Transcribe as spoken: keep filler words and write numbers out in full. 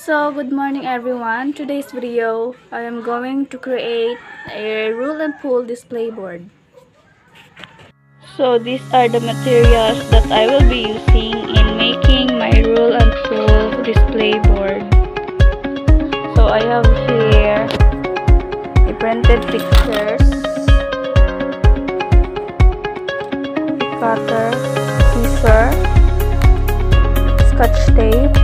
So, good morning everyone. Today's video, I am going to create a rule and pull display board. So, these are the materials that I will be using in making my rule and pull display board. So, I have here the printed pictures, the cutter, scissor, scotch tape,